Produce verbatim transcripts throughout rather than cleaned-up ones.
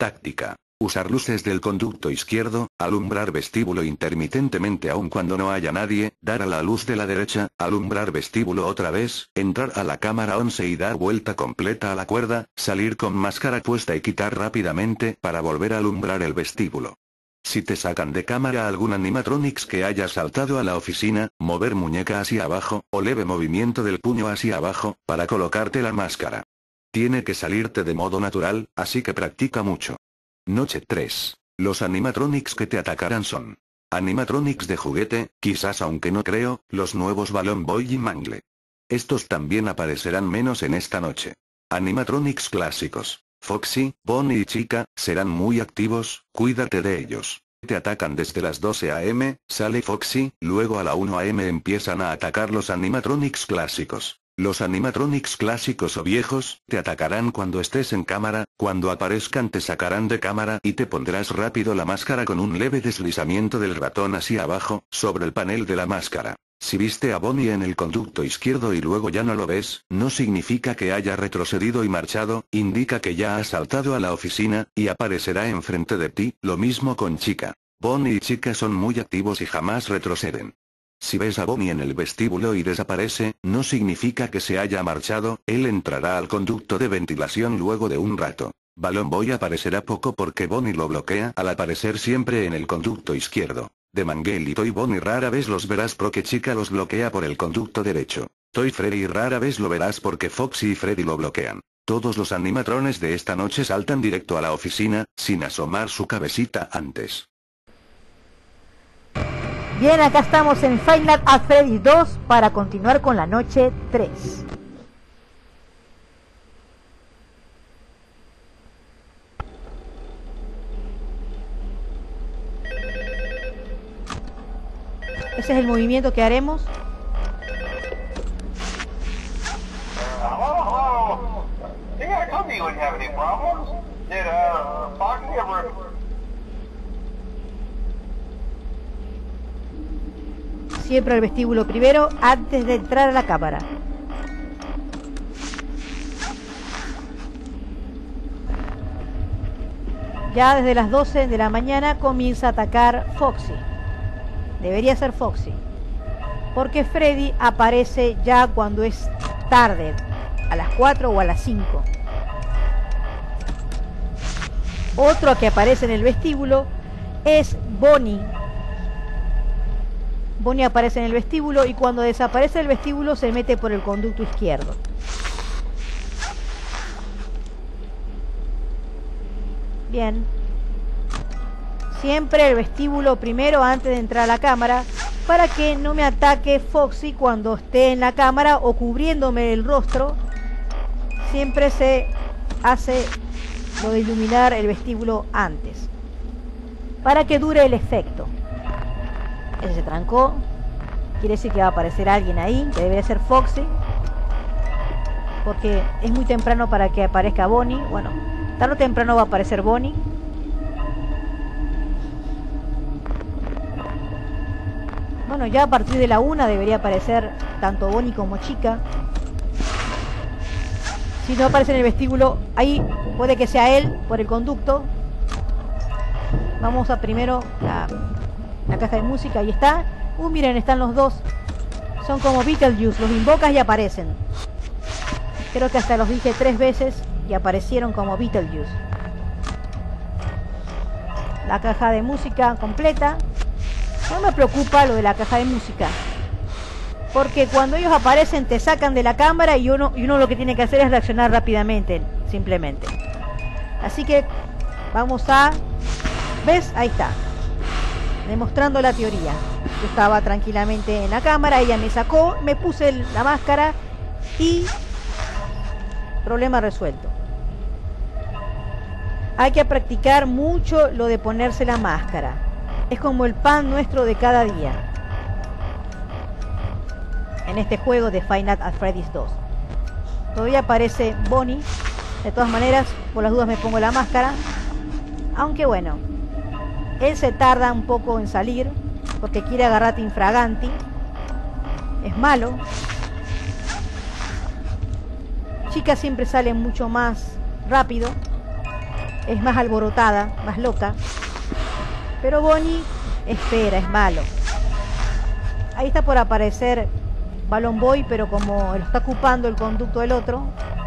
Táctica. Usar luces del conducto izquierdo, alumbrar vestíbulo intermitentemente aun cuando no haya nadie, dar a la luz de la derecha, alumbrar vestíbulo otra vez, entrar a la cámara once y dar vuelta completa a la cuerda, salir con máscara puesta y quitar rápidamente para volver a alumbrar el vestíbulo. Si te sacan de cámara algún animatronics que haya saltado a la oficina, mover muñeca hacia abajo, o leve movimiento del puño hacia abajo, para colocarte la máscara. Tiene que salirte de modo natural, así que practica mucho. Noche tres. Los animatronics que te atacarán son animatronics de juguete, quizás aunque no creo, los nuevos Balloon Boy y Mangle. Estos también aparecerán menos en esta noche. Animatronics clásicos. Foxy, Bonnie y Chica, serán muy activos, cuídate de ellos. Te atacan desde las doce a eme, sale Foxy, luego a la una a eme empiezan a atacar los animatronics clásicos. Los animatronics clásicos o viejos, te atacarán cuando estés en cámara, cuando aparezcan te sacarán de cámara y te pondrás rápido la máscara con un leve deslizamiento del ratón hacia abajo, sobre el panel de la máscara. Si viste a Bonnie en el conducto izquierdo y luego ya no lo ves, no significa que haya retrocedido y marchado, indica que ya ha saltado a la oficina, y aparecerá enfrente de ti, lo mismo con Chica. Bonnie y Chica son muy activos y jamás retroceden. Si ves a Bonnie en el vestíbulo y desaparece, no significa que se haya marchado, él entrará al conducto de ventilación luego de un rato. Balloon Boy aparecerá poco porque Bonnie lo bloquea al aparecer siempre en el conducto izquierdo. De Mangle y Toy Bonnie rara vez los verás porque Chica los bloquea por el conducto derecho. Toy Freddy rara vez lo verás porque Foxy y Freddy lo bloquean. Todos los animatrones de esta noche saltan directo a la oficina, sin asomar su cabecita antes. Bien, acá estamos en Five Nights at Freddy's dos para continuar con la noche tres. Ese es el movimiento que haremos. Siempre al vestíbulo primero, antes de entrar a la cámara. Ya desde las doce de la mañana comienza a atacar Foxy. Debería ser Foxy. Porque Freddy aparece ya cuando es tarde, a las cuatro o a las cinco. Otro que aparece en el vestíbulo es Bonnie. Bonnie aparece en el vestíbulo y cuando desaparece el vestíbulo se mete por el conducto izquierdo. Bien. Siempre el vestíbulo primero antes de entrar a la cámara para que no me ataque Foxy cuando esté en la cámara o cubriéndome el rostro. Siempre se hace lo de iluminar el vestíbulo antes para que dure el efecto. Ese se trancó. Quiere decir que va a aparecer alguien ahí, que debe ser Foxy, porque es muy temprano para que aparezca Bonnie. Bueno, tarde o temprano va a aparecer Bonnie. Bueno, ya a partir de la una debería aparecer tanto Bonnie como Chica. Si no aparece en el vestíbulo, ahí puede que sea él por el conducto. Vamos a primero la, la caja de música, ahí está. Uh, miren, están los dos. Son como Beetlejuice, los invocas y aparecen. Creo que hasta los dije tres veces y aparecieron como Beetlejuice. La caja de música completa. No me preocupa lo de la caja de música, porque cuando ellos aparecen te sacan de la cámara y uno, y uno lo que tiene que hacer es reaccionar rápidamente, simplemente. Así que vamos a... ¿Ves? Ahí está. Demostrando la teoría. Yo estaba tranquilamente en la cámara, ella me sacó, me puse la máscara y... problema resuelto. Hay que practicar mucho lo de ponerse la máscara. Es como el pan nuestro de cada día en este juego de Five Nights at Freddy's dos. Todavía aparece Bonnie. De todas maneras, por las dudas me pongo la máscara. Aunque bueno, él se tarda un poco en salir porque quiere agarrarte infraganti. Es malo. Chica siempre sale mucho más rápido. es más alborotada, más loca. Pero Bonnie espera, es malo. Ahí está por aparecer Balloon Boy, pero como lo está ocupando el conducto del otro.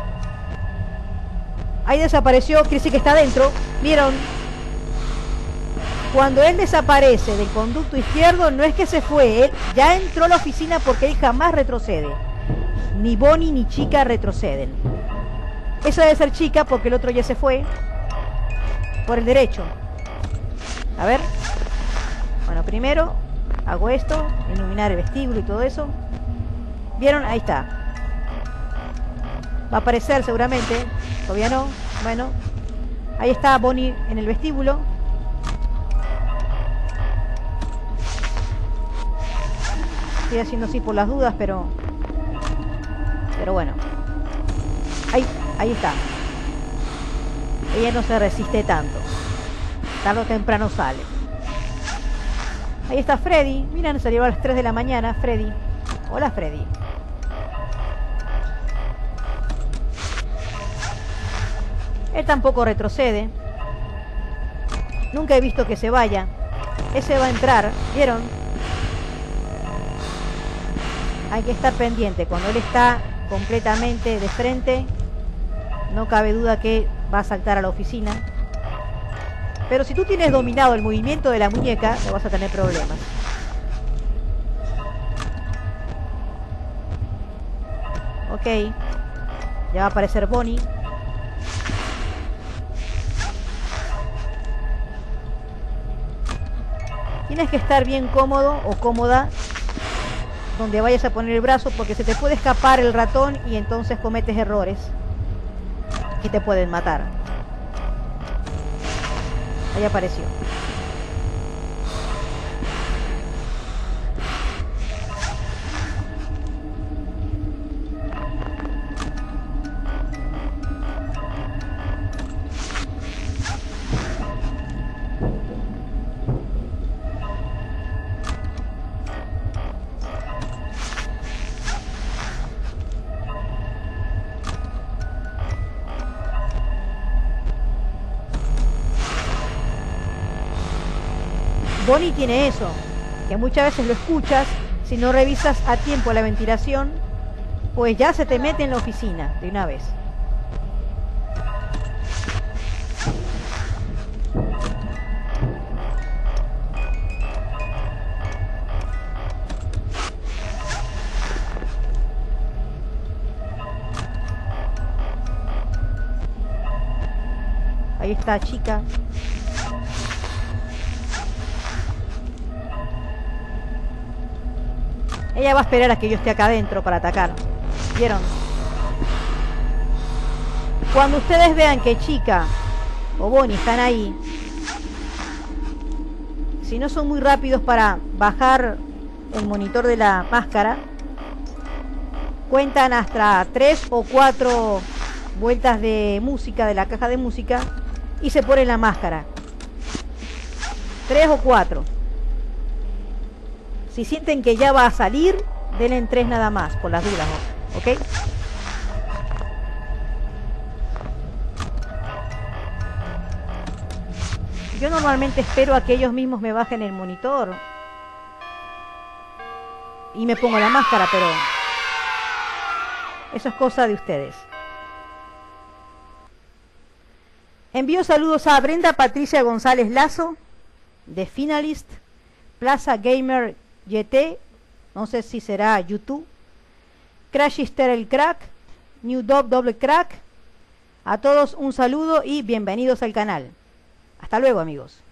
Ahí desapareció, quiere decir que está adentro. ¿Vieron? Cuando él desaparece del conducto izquierdo, no es que se fue, él ya entró a la oficina porque él jamás retrocede. Ni Bonnie ni Chica retroceden. Esa debe ser Chica porque el otro ya se fue por el derecho. A ver. Bueno, primero hago esto, iluminar el vestíbulo y todo eso. ¿Vieron? Ahí está. Va a aparecer seguramente. Todavía no. Bueno. Ahí está Bonnie en el vestíbulo. Estoy haciendo así por las dudas, pero... Pero bueno. Ahí, ahí está. Ella no se resiste tanto. Tarde o temprano sale. Ahí está Freddy. Miren, salió a las tres de la mañana. Freddy. Hola, Freddy. Él tampoco retrocede. Nunca he visto que se vaya. Ese va a entrar. ¿Vieron? Hay que estar pendiente. Cuando él está completamente de frente, no cabe duda que va a saltar a la oficina. Pero si tú tienes dominado el movimiento de la muñeca, no vas a tener problemas. Ok. Ya va a aparecer Bonnie. Tienes que estar bien cómodo o cómoda donde vayas a poner el brazo, porque se te puede escapar el ratón y entonces cometes errores que te pueden matar. Ahí apareció. Bonnie tiene eso, que muchas veces lo escuchas, si no revisas a tiempo la ventilación, pues ya se te mete en la oficina de una vez. Ahí está Chica. Ella va a esperar a que yo esté acá adentro para atacar. ¿Vieron? Cuando ustedes vean que Chica o Bonnie están ahí, si no son muy rápidos para bajar el monitor de la máscara, cuentan hasta tres o cuatro vueltas de música, de la caja de música, y se ponen la máscara. Tres o cuatro. Si sienten que ya va a salir, denle en tres nada más, por las dudas, ¿ok? Yo normalmente espero a que ellos mismos me bajen el monitor y me pongo la máscara, pero eso es cosa de ustedes. Envío saludos a Brenda Patricia González Lazo, de Finalist, Plaza Gamer Y T, no sé si será YouTube, Crashister el Crack, New Dog Double Crack. A todos un saludo y bienvenidos al canal. Hasta luego, amigos.